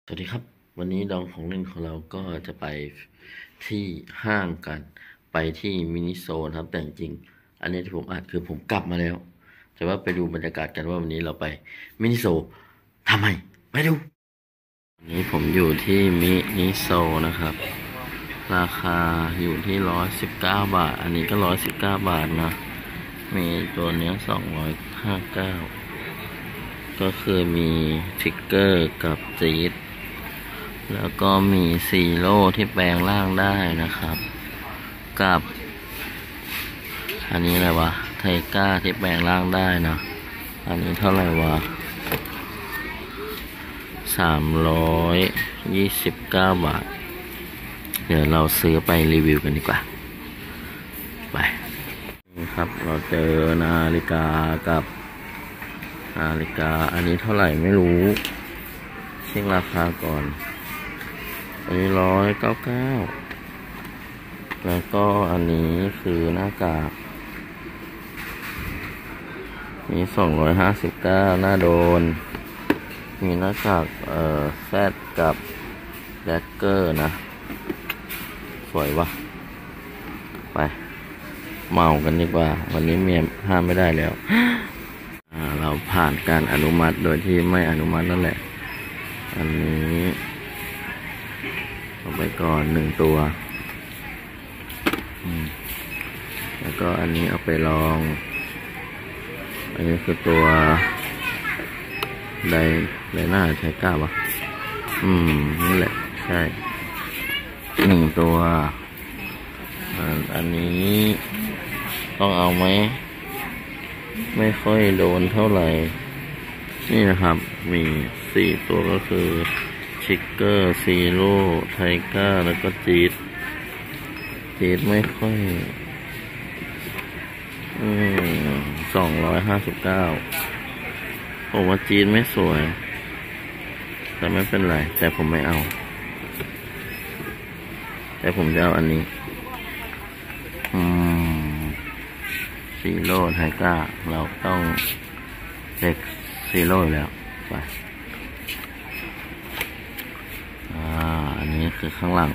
สวัสดีครับวันนี้ดองของเล่นของเราก็จะไปที่ห้างกันไปที่มินิโซนครับแต่จริงอันนี้ที่ผมอัดคือผมกลับมาแล้วแต่ว่าไปดูบรรยากาศกันว่าวันนี้เราไปมินิโซทำไมไปดูวันนี้ผมอยู่ที่มินิโซนะครับราคาอยู่ที่119 บาทอันนี้ก็119 บาทนะมีตัวเนี้ย259ก็คือมีทริกเกอร์กับจี๊ดแล้วก็มีซีโร่ที่แปลงร่างได้นะครับกับอันนี้อะไรวะไทก้าที่แปลงร่างได้นะอันนี้เท่าไหร่วะ329 บาทเดี๋ยวเราซื้อไปรีวิวกันดีกว่าไปนี่ครับเราเจอนาฬิกากับนาฬิกาอันนี้เท่าไหร่ไม่รู้เช็คราคาก่อนอันนี้199แล้วก็อันนี้คือหน้ากากมี259หน้าโดนมีหน้ากากแซดกับแดกเกอร์นะสวยวะไปเมากันดีกว่าวันนี้เมียห้ามไม่ได้แล้วเราผ่านการอนุมัติโดยที่ไม่อนุมัตินั่นแหละอันนี้เอาไปก่อน1 ตัวแล้วก็อันนี้เอาไปลองอันนี้คือตัวไดหน้าไทก้าวะนี่แหละใช่1 ตัวอันนี้ต้องเอาไหมไม่ค่อยโดนเท่าไหร่นี่นะครับมี4 ตัวก็คือชิกเกอร์ซีโร่ไทก้าแล้วก็จี๊ดไม่ค่อย259ผมว่าจี๊ดไม่สวยแต่ไม่เป็นไรแต่ผมไม่เอาแต่ผมจะเอาอันนี้ซีโร่ไทก้าเราต้องเล็กซีโร่แล้วไปอันนี้คือข้างหลัง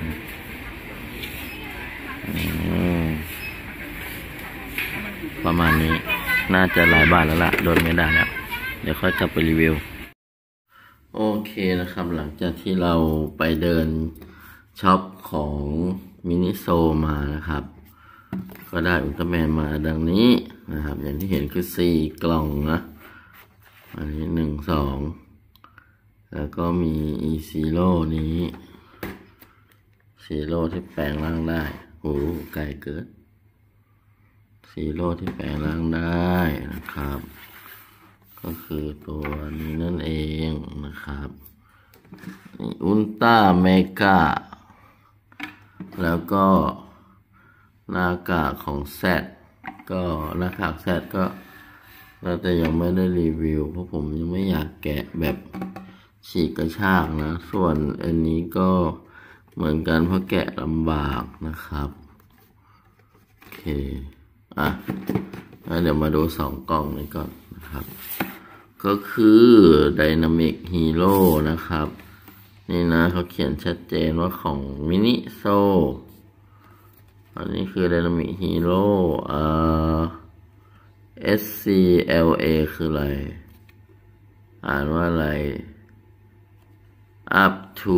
ประมาณนี้น่าจะหลายบาทแล้วล่ะโดนไม่ได้แล้วเดี๋ยวค่อยจับไปรีวิวโอเคนะครับหลังจากที่เราไปเดินช็อปของมินิโซมานะครับก็ได้อุลตร้าแมนมาดังนี้นะครับอย่างที่เห็นคือ4 กล่องนะอันนี้1 2แล้วก็มีอีซีโร่นี้ซีโร่ที่แปลงร่างได้โอ้ไกลเกินซีโร่ที่แปลงร่างได้นะครับก็คือตัวนี้นั่นเองนะครับนี่อุลตร้าเมกาแล้วก็หน้ากากของแซดก็หน้ากากแซดก็เราแต่ยังไม่ได้รีวิวเพราะผมยังไม่อยากแกะแบบฉีกกระชากนะส่วนอันนี้ก็เหมือนกันเพราะแกะลำบากนะครับโอเคแล้วเดี๋ยวมาดู2 กล่องนี้ก่อนนะครับก็คือ Dynamic Hero นะครับนี่นะเขาเขียนชัดเจนว่าของมินิโซอันนี้คือ Dynamic Hero SCLA คืออะไรอ่านว่าอะไร up to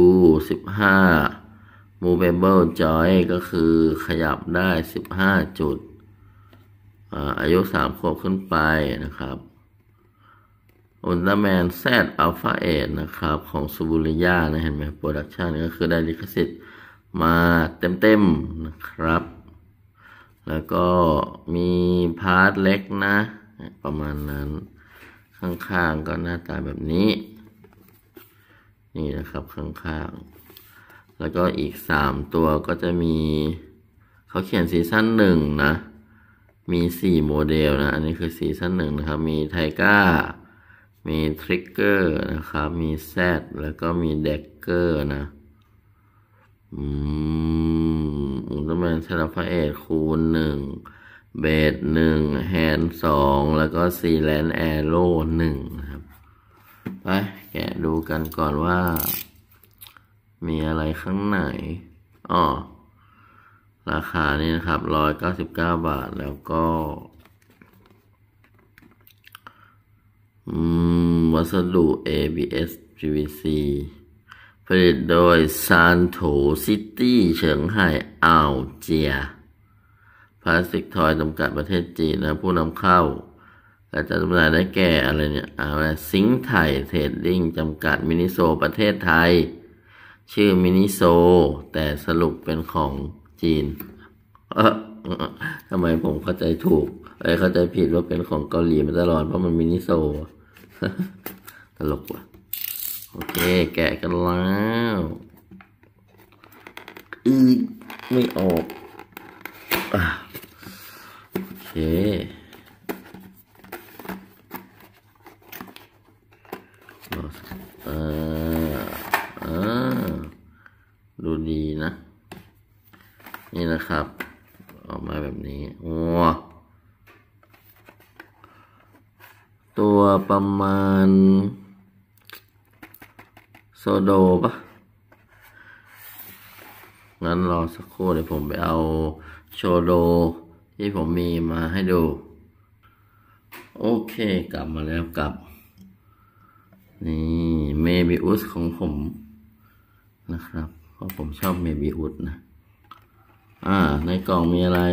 15 movable joy ก็คือขยับได้15 จุดอายุ3 ขวบขึ้นไปนะครับอุลตร้าแมนแซดอัลฟาเอทนะครับของซูบูริยานะเห็นไหมโปรดักชันก็คือได้ลิขสิทธิ์มาเต็มนะครับแล้วก็มีพาร์ทเล็กนะประมาณนั้นข้างๆก็หน้าตาแบบนี้นี่นะครับข้างๆแล้วก็อีก3 ตัวก็จะมีเขาเขียนซีซั่น1นะมี4 โมเดลนะอันนี้คือซีซั่น1นะครับมีไทก้ามีทริกเกอร์นะครับมีแซดแล้วก็มีแดกเกอร์นะอุลตร้าแมนเซราฟาเอทคูณ1เบส1แฮนด์2แล้วก็ซีแลนด์แอโร่1นะครับไปแกะดูกันก่อนว่ามีอะไรข้างในอ๋อราคานี่นะครับ199 บาทแล้วก็วัสดุ ABS PVC ผลิตโดยซานโถซิตี้เฉิงไห่อ่าวเจียพลาสติกทอยจำกัดประเทศจีนนะผู้นำเข้าและจัดจำหน่ายได้แก่อะไรเนี่ยซิงค์ไทยเทรดดิ้งจำกัดมินิโซประเทศไทยชื่อมินิโซแต่สรุปเป็นของจีนทำไมผมเข้าใจถูกเข้าใจผิดว่าเป็นของเกาหลีมาตลอดเพราะมันมินิโซตลกว่ะโอเคแกะกันแล้วไม่ออกโอเคดูดีนะนี่นะครับออกมาแบบนี้ตัวประมาณโซโดปะงั้นรอสักครู่เดี๋ยวผมไปเอาโชโดที่ผมมีมาให้ดูโอเคกลับมาแล้วกับนี่เมบิอุสของผมนะครับเพราะผมชอบเมบิอุสนะในกล่องมีอะไร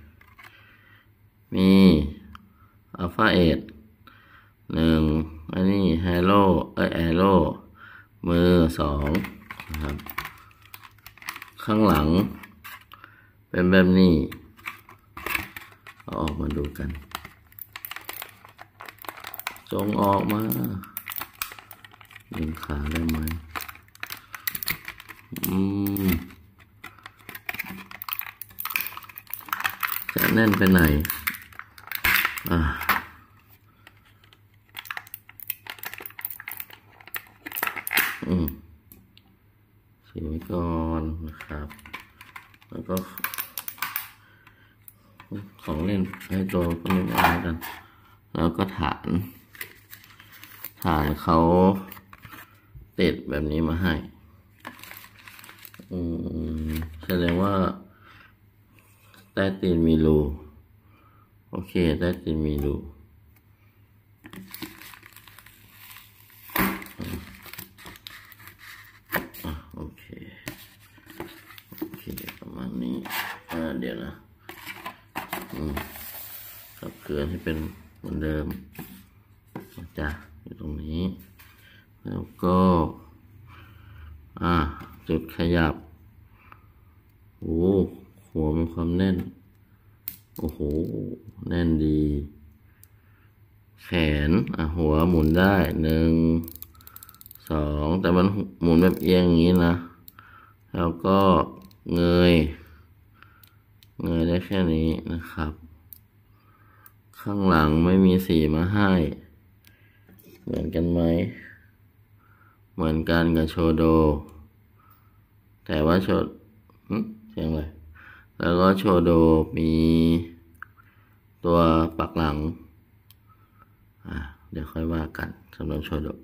มีอัลฟา1อันนี้แอโร่มือ2นะครับข้างหลังเป็นแบบนี้เอาออกมาดูกันจงออกมาดึงขาได้ไหมจะแน่นไปไหนสีไว้ก่อนนะครับแล้วก็ของเล่นให้ตัวก็ไม่ได้กันแล้วก็ฐานเขาติดแบบนี้มาให้แสดงว่าใต้ตีนมีรูโอเคใต้ตีนมีรูโอเคประมาณนี้เดี๋ยวนะขับเคลื่อนให้เป็นเหมือนเดิมจ้ะอยู่ตรงนี้แล้วก็จุดขยับหัวมีความแน่นโอ้โหแน่นดีแขนหัวหมุนได้1 2แต่มันหมุนแบบเอียงอย่างนี้นะแล้วก็เงยได้แค่นี้นะครับข้างหลังไม่มีสีมาให้เหมือนกันไหมเหมือนกันกับโชโดแต่ว่าเสียงอะไรแล้วก็โชโดมีตัวปักหลังเดี๋ยวค่อยว่ากันสำหรับโชโด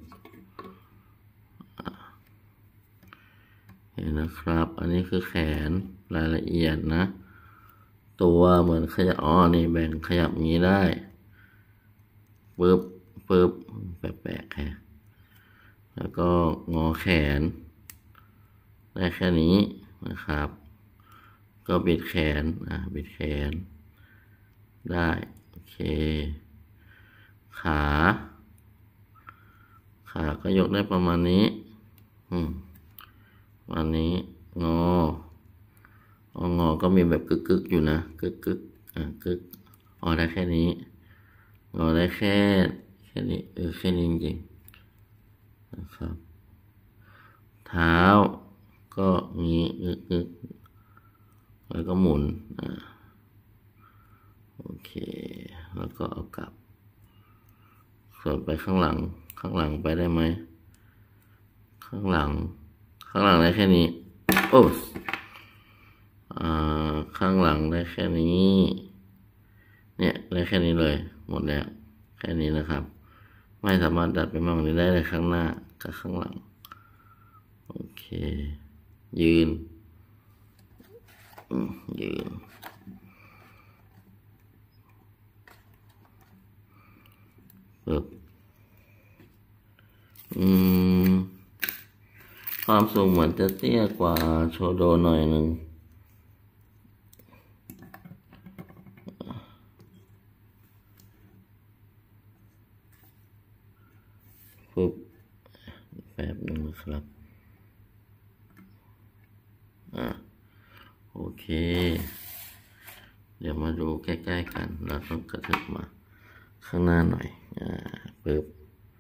เห็นนะครับอันนี้คือแขนรายละเอียดนะตัวเหมือนขยับนี่แบ่งขยับอย่างนี้ได้ปึ๊บแปลกๆแค่แล้วก็งอแขนได้แค่นี้นะครับก็บิดแขนบิดแขนได้โอเคขาก็ยกได้ประมาณนี้วันนี้งอก็มีแบบกึกอยู่นะกึกได้แค่นี้งอได้แค่นี้แค่นี้จริงๆนะครับเท้าก็งี้กึกแล้วก็หมุนโอเคแล้วก็เอากลับส่วนไปข้างหลังไปได้ไหมข้างหลังได้แค่นี้ข้างหลังได้แค่นี้เนี่ยได้แค่นี้เลยหมดแล้วแค่นี้นะครับไม่สามารถดัดไปมากกว่านี้ได้เลยข้างหน้ากับข้างหลังโอเคยืนยืนปึ๊บความสูงเหมือนจะเตี้ยกว่าโชโดหน่อยหนึ่งปึ๊บแป๊บหนึ่งนะครับโอเคเดี๋ยวมาดูใกล้ๆกันเราต้องกระเถิบมาข้างหน้าหน่อยปึ๊บ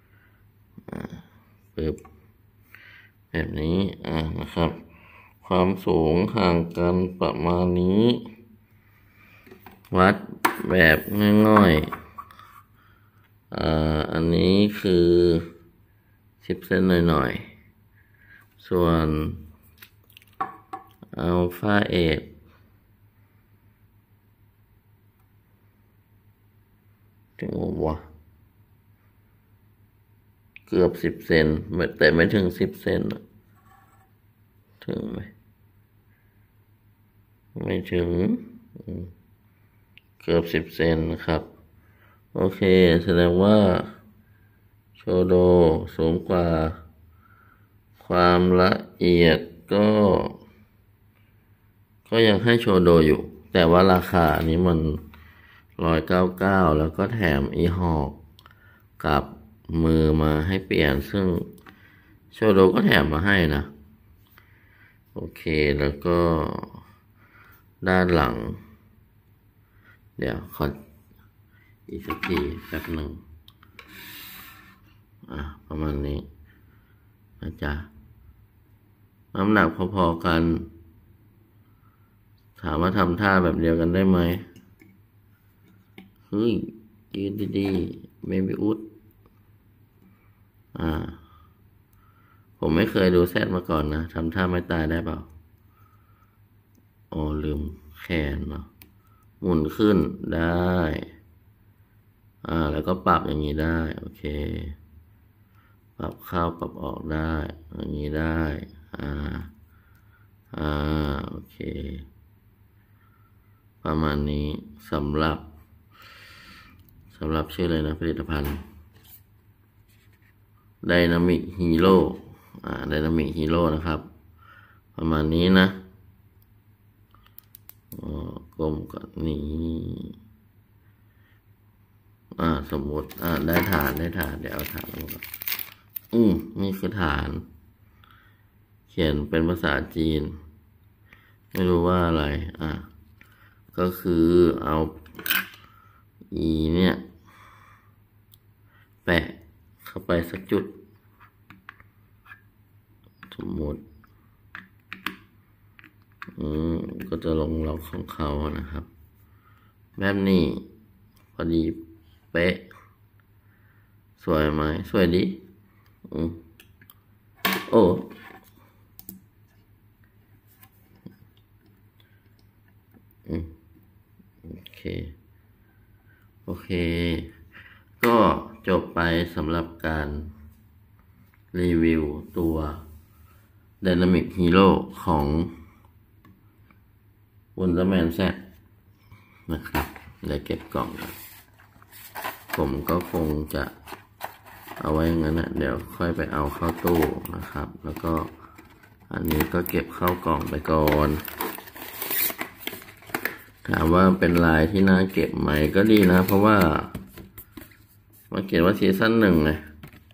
ปึ๊บแบบนี้นะครับความสูงห่างกันประมาณนี้วัดแบบง่ายๆอันนี้คือ10 เซนหน่อยๆส่วนอัลฟาเอทถึงวะเกือบ10 เซนแต่ไม่ถึง10 เซนถึงไหมไม่ถึงเกือบ10 เซนนะครับโอเคแสดงว่าโชโดสูงกว่าความละเอียดก็ยังให้โชโดอยู่แต่ว่าราคานี้มัน199แล้วก็แถมอีหอกกับมือมาให้เปลี่ยนซึ่งโชโดก็แถมมาให้นะโอเคแล้วก็ด้านหลังเดี๋ยวขออีกสักทีแป๊บหนึ่งประมาณนี้นะจ๊ะน้ำหนักพอๆกันถามว่าทำท่าแบบเดียวกันได้ไหมเฮ้ยยืนดีๆไม่มีอุดผมไม่เคยดูแซดมาก่อนนะทำท่าไม่ตายได้เปล่าลืมแขนเนาะหมุนขึ้นได้แล้วก็ปรับอย่างนี้ได้โอเคปรับเข้าปรับออกได้อย่างนี้ได้โอเคประมาณนี้สำหรับชื่ออะไรนะผลิตภัณฑ์Dynamic Hero Dynamic Hero นะครับประมาณนี้นะกลมก่อนนี้สมมติได้ฐานเดี๋ยวเอาฐานลงก่อนนี่คือฐาน เขียนเป็นภาษาจีนไม่รู้ว่าอะไรก็คือเอาเนี่ยแปะเข้าไปสักจุดสมมติก็จะลงล็อกของเขานะครับแบบนี้พอดีเป๊ะสวยไหมสวยดีโอเคก็จบไปสำหรับการรีวิวตัว Dynamic Hero ของ Wonderman Z นะครับเดี๋ยวเก็บกล่องกันผมก็คงจะเอาไว้อย่างนั้นนะเดี๋ยวค่อยไปเอาเข้าตู้นะครับแล้วก็อันนี้ก็เก็บเข้ากล่องไปก่อนถามว่าเป็นลายที่น่าเก็บไหมก็ดีนะเพราะว่าเขียนว่าซีซั่น 1ไง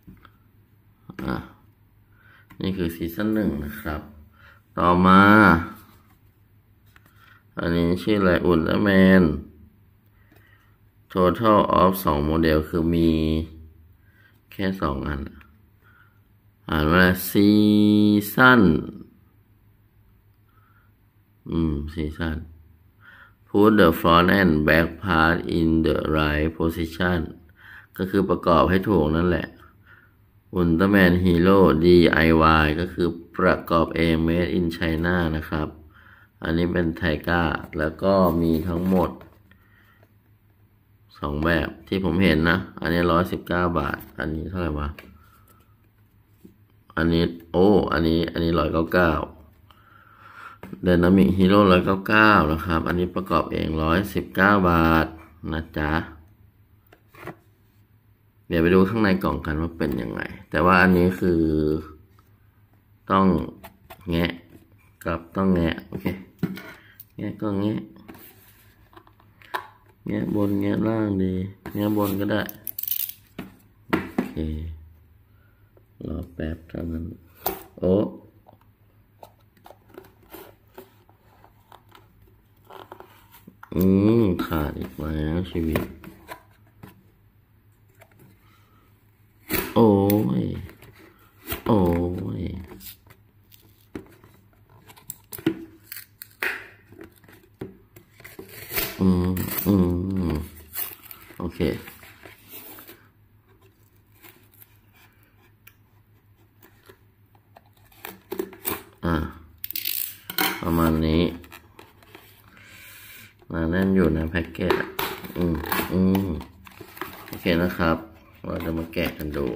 นี่คือซีซั่น 1นะครับต่อมาอันนี้ชื่ออะไรอุลตร้าแมน Total of 2 โมเดลคือมีแค่2 อันอ่านว่าซีซั่นซีซั่นPut the front and back part in the right position ก็คือประกอบให้ถูกนั่นแหละ Ultraman Hero DIY ก็คือประกอบเอง Made in China นะครับอันนี้เป็นไทก้าแล้วก็มีทั้งหมด2 แบบที่ผมเห็นนะอันนี้119 บาทอันนี้เท่าไหร่วะอันนี้อันนี้199 ไดนามิกฮีโร่199นะครับอันนี้ประกอบเอง119 บาทนะจ๊ะเดี๋ยวไปดูข้างในกล่องกันว่าเป็นยังไงแต่ว่าอันนี้คือต้องแงะกับต้องแงะโอเคแงะก็แงะบนแงะล่างดีแงะบนก็ได้โอเครอแป๊บเท่านั้นโอ้ขาดอีกแล้วชีวิตโอ้ยโอเคประมาณนี้มาแน่นอยู่ในแพ็กเกจโอเคนะครับเราจะมาแกะกันดู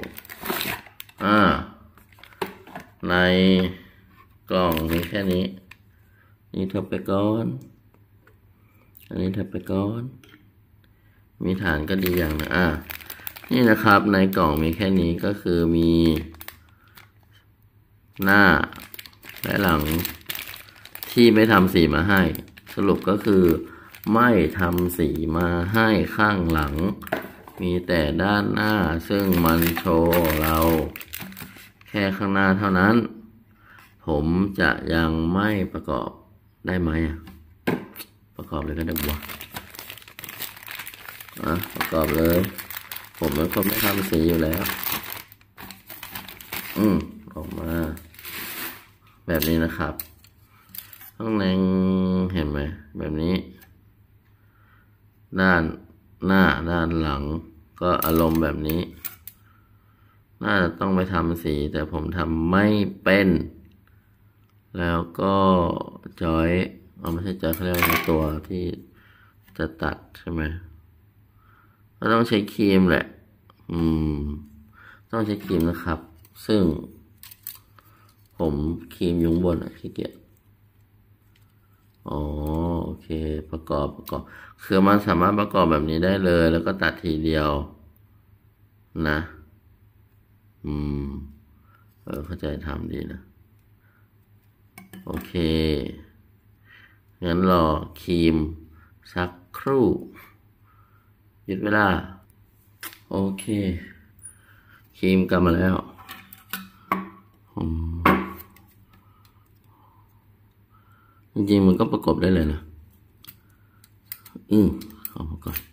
ในกล่องมีแค่นี้นี่ทับไปก่อนอันนี้ทับไปก่อนมีฐานก็ดีอย่างนะนี่นะครับในกล่องมีแค่นี้ก็คือมีหน้าและหลังที่ไม่ทำสีมาให้สรุปก็คือไม่ทำสีมาให้ข้างหลังมีแต่ด้านหน้าซึ่งมันโชว์เราแค่ข้างหน้าเท่านั้นผมจะยังไม่ประกอบได้ไหมประกอบเลยก็ได้บัวประกอบเลยผมเป็นคนไม่ทำสีอยู่แล้วออกมาแบบนี้นะครับข้างในเห็นไหมแบบนี้ด้านหน้าด้านหลังก็อารมณ์แบบนี้น่าจะต้องไปทำสีแต่ผมทำไม่เป็นแล้วก็จอยไม่ใช่จอยเขาเรียกว่าตัวที่จะตัดใช่ไหมก็ต้องใช้ครีมแหละต้องใช้ครีมนะครับซึ่งผมครีมยุงบนขี้เกียจโอเคประกอบคือมันสามารถประกอบแบบนี้ได้เลยแล้วก็ตัดทีเดียวนะเข้าใจทำดีนะโอเคงั้นรอครีมสักครู่หยุดเวลาโอเคครีมกลับมาแล้วจริงๆมันก็ประกอบได้เลยนะเอามาก่อน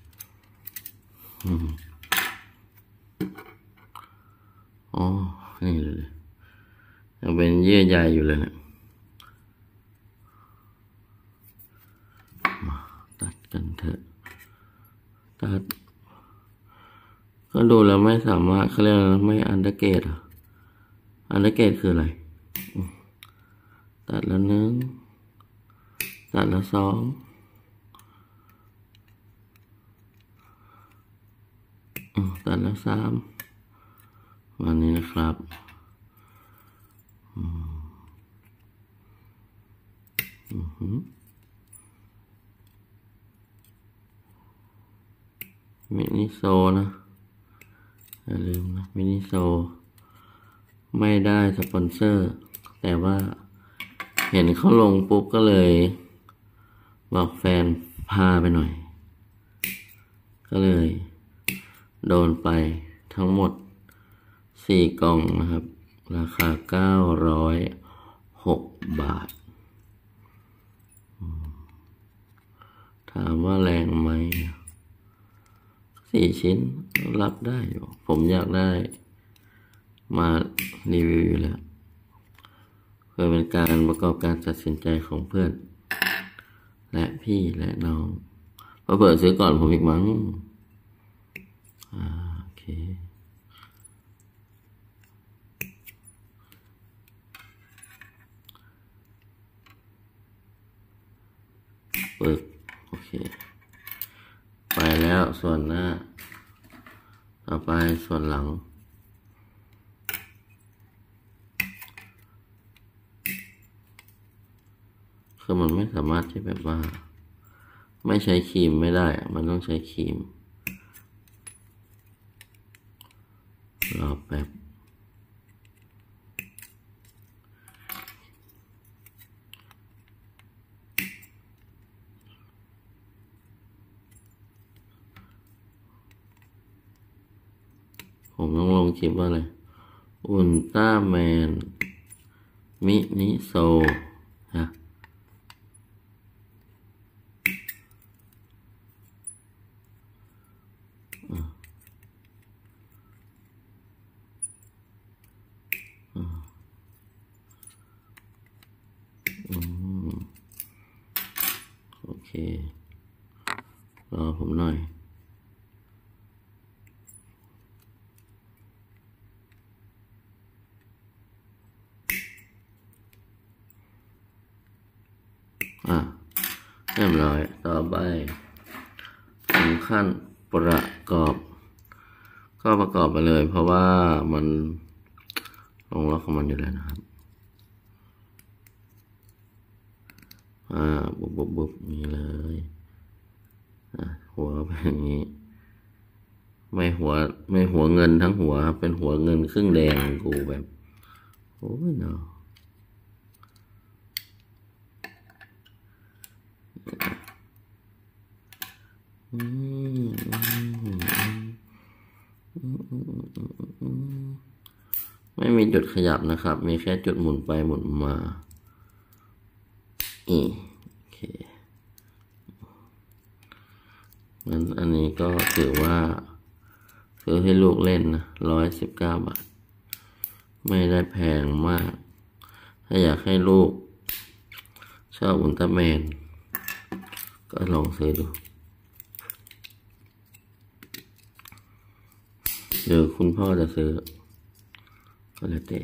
นี่เลยยังเป็นเยื่อใยอยู่เลยนะมาตัดกันเถอะตัดก็ดูแล้วไม่สามารถเขาเรียกไม่อันเดอร์เกตอันเดอร์เกตคืออะไรตัดแล้ว1ตัดแล้ว2ตัดแล้ว3วันนี้นะครับมินิโซนะอย่าลืมนะมินิโซไม่ได้สปอนเซอร์แต่ว่าเห็นเขาลงปุ๊บก็เลยบอกแฟนพาไปหน่อยก็เลยโดนไปทั้งหมด4 กล่องนะครับราคา906 บาทถามว่าแรงไหม4 ชิ้นรับได้อยู่ผมอยากได้มารีวิวอยู่แล้วเพื่อเป็นการประกอบการตัดสินใจของเพื่อนและพี่และน้องเปิดซื้อก่อนผมอีกมั้งโอเคปึกโอเคไปแล้วส่วนหน้าต่อไปส่วนหลังคือมันไม่สามารถที่แบบว่าไม่ใช้ครีมไม่ได้มันต้องใช้ครีมรอแป๊บผมต้องลงคลิปว่าอะไรอุลตร้าแมนมินิโซฮะโอเครอผมหน่อยเรียบร้อยต่อไปถึงขั้นประกอบก็ประกอบไปเลยเพราะว่ามันลงล็อกของมันอยู่แล้วนะครับบุบนี่เลยหัวเป็นอย่างนี้ไม่หัวเงินทั้งหัวเป็นหัวเงินครึ่งแดงกูแบบโอ้ยเนาะไม่มีจุดขยับนะครับมีแค่จุดหมุนไปหมุนมาโอเคงั้นอันนี้ก็ถือว่าซื้อให้ลูกเล่นนะ119 บาทไม่ได้แพงมากถ้าอยากให้ลูกชอบอุลตร้าแมนก็ลองซื้อดูหรือคุณพ่อจะซื้อก็แล้วแต่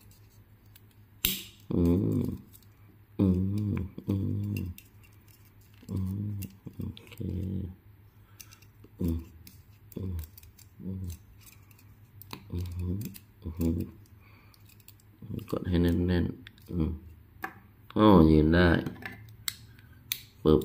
โอเคกดให้แน่นๆยืนได้ปึ๊บ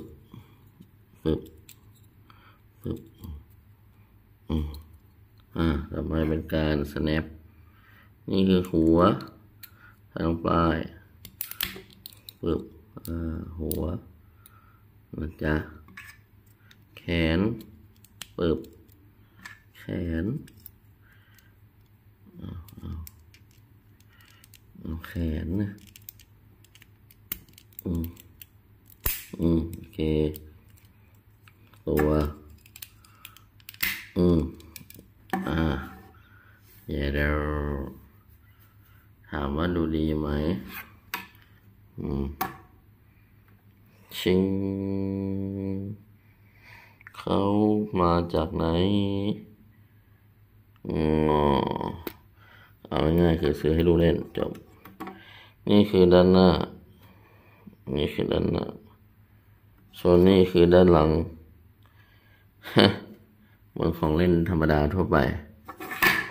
ต่อไปเป็นการ snap นี่คือหัวทางปลายปึ๊บหัวนะจ๊ะแขนปึ๊บแขนแขนนะโอเคตัวเดี๋ยวถามว่าดูดีไหมชิงเขามาจากไหนเอาง่ายๆคือซื้อให้ลูกเล่นจบนี่คือด้านหน้าส่วนนี้คือด้านหลังเหมือนของเล่นธรรมดาทั่วไปโอ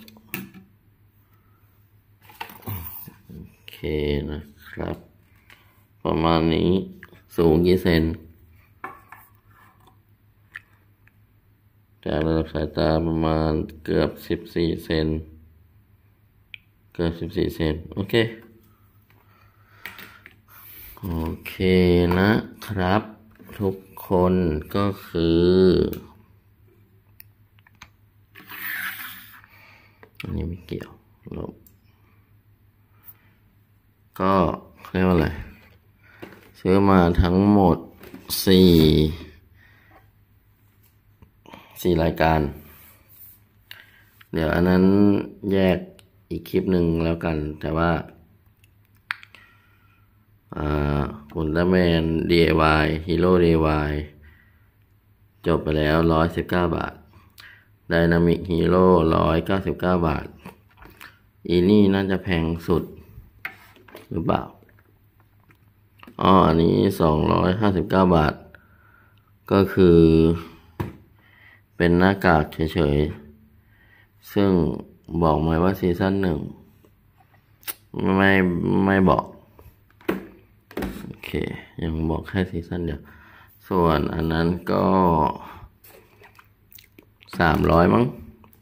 เคนะครับประมาณนี้สูงกี่เซนจากระดับสายตาประมาณเกือบ14 เซนโอเคนะครับทุกคนก็คืออันนี้ไม่เกี่ยวลบก็เรียกว่าอะไรซื้อมาทั้งหมด4 รายการเดี๋ยวอันนั้นแยกอีกคลิปหนึ่งแล้วกันแต่ว่าอุลตร้าแมน DIY Hero DIY จบไปแล้ว119 บาทไดนามิกฮีโร่199 บาทอีนี่น่าจะแพงสุดหรือเปล่าอันนี้259 บาทก็คือเป็นหน้ากากเฉยๆซึ่งบอกไหมว่าซีซั่น 1ไม่บอกโอเคยังบอกแค่ซีซั่นเดียวส่วนอันนั้นก็300มั้ง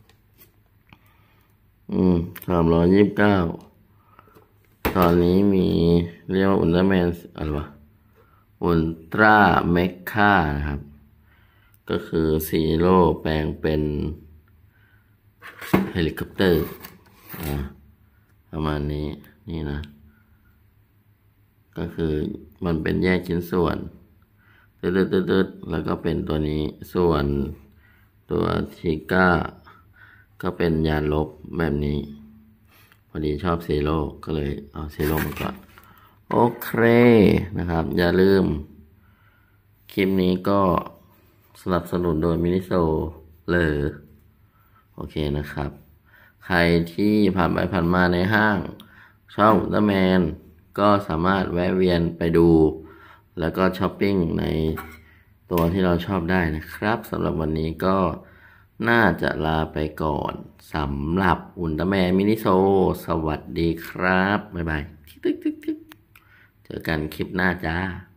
329ตอนนี้มีเรียกว่าอุลตร้าแมนอะไรวะอุลตร้าเมคค่านะครับก็คือซีโร่แปลงเป็นเฮลิคอปเตอร์ประมาณนี้นี่นะก็คือมันเป็นแยกชิ้นส่วนตึ๊ดแล้วก็เป็นตัวนี้ส่วนตัวทีก้าก็เป็นยานลบแบบนี้พอดีชอบซีโร่ก็เลยเอาซีโร่มาก่อนโอเคนะครับอย่าลืมคลิปนี้ก็สนับสนุนโดยมินิโซเลยโอเคนะครับใครที่ผ่านไปผ่านมาในห้างชอบอุลตร้าแมนก็สามารถแวะเวียนไปดูแล้วก็ช้อปปิ้งในตัวที่เราชอบได้นะครับสำหรับวันนี้ก็น่าจะลาไปก่อนสำหรับอุลตร้าแมนมินิโซสวัสดีครับบ๊ายบายเจอกันคลิปหน้าจ้า